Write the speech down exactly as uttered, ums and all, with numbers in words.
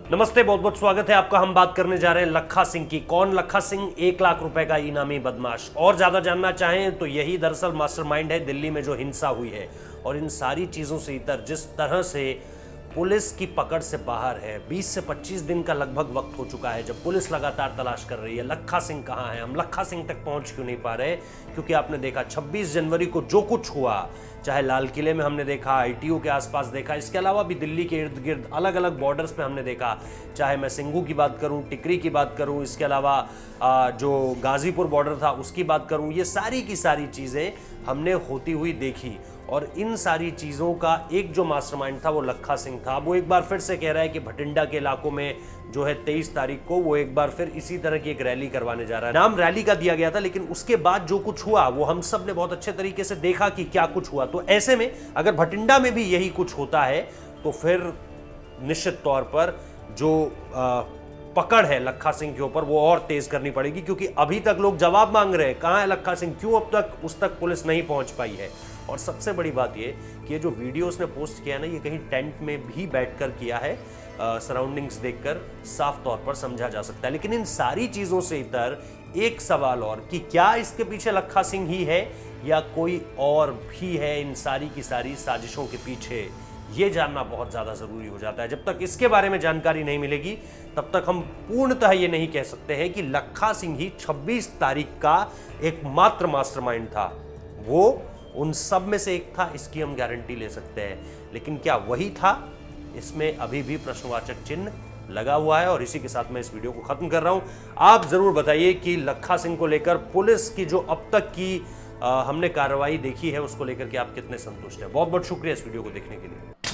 नमस्ते, बहुत बहुत स्वागत है आपका। हम बात करने जा रहे हैं लखा सिंह की। कौन लखा सिंह? एक लाख रुपए का इनामी बदमाश। और ज्यादा जानना चाहें तो यही दरअसल मास्टरमाइंड है दिल्ली में जो हिंसा हुई है। और इन सारी चीजों से इतर जिस तरह से पुलिस की पकड़ से बाहर है, बीस से पच्चीस दिन का लगभग वक्त हो चुका है जब पुलिस लगातार तलाश कर रही है लखा सिंह कहाँ है। हम लखा सिंह तक पहुंच क्यों नहीं पा रहे? क्योंकि आपने देखा छब्बीस जनवरी को जो कुछ हुआ, चाहे लाल किले में हमने देखा, आईटीओ के आसपास देखा, इसके अलावा भी दिल्ली के इर्द गिर्द अलग अलग बॉर्डर्स पे हमने देखा। चाहे मैं सिंघू की बात करूं, टिकरी की बात करूं, इसके अलावा जो गाजीपुर बॉर्डर था उसकी बात करूं, ये सारी की सारी चीज़ें हमने होती हुई देखी। और इन सारी चीज़ों का एक जो मास्टरमाइंड था वो लखा सिंह था। वो एक बार फिर से कह रहा है कि भटिंडा के इलाकों में जो है तेईस तारीख को वो एक बार फिर इसी तरह की एक रैली करवाने जा रहा है। नाम रैली का दिया गया था, लेकिन उसके बाद जो कुछ हुआ वो हम सब ने बहुत अच्छे तरीके से देखा कि क्या कुछ हुआ। तो ऐसे में अगर भटिंडा में भी यही कुछ होता है तो फिर निश्चित तौर पर जो आ, पकड़ है लखा सिंह के ऊपर वो और तेज करनी पड़ेगी। क्योंकि अभी तक लोग जवाब मांग रहे हैं, कहाँ है लखा सिंह, क्यों अब तक उस तक पुलिस नहीं पहुंच पाई है। और सबसे बड़ी बात ये कि ये जो वीडियो उसने पोस्ट किया ना, ये कहीं टेंट में भी बैठकर किया है। सराउंडिंग्स देखकर साफ तौर पर समझा जा सकता है। लेकिन इन सारी चीजों से इतर एक सवाल और कि क्या इसके पीछे लखा सिंह ही है या कोई और भी है इन सारी की सारी साजिशों के पीछे, ये जानना बहुत ज्यादा जरूरी हो जाता है। जब तक इसके बारे में जानकारी नहीं मिलेगी तब तक हम पूर्णतः ये नहीं कह सकते हैं कि लखा सिंह ही छब्बीस तारीख का एकमात्र मास्टरमाइंड था। वो उन सब में से एक था, इसकी हम गारंटी ले सकते हैं। लेकिन क्या वही था? इसमें अभी भी प्रश्नवाचक चिन्ह लगा हुआ है। और इसी के साथ मैं इस वीडियो को खत्म कर रहा हूं। आप जरूर बताइए कि लखा सिंह को लेकर पुलिस की जो अब तक की आ, हमने कार्रवाई देखी है उसको लेकर के आप कितने संतुष्ट हैं। बहुत बहुत शुक्रिया इस वीडियो को देखने के लिए।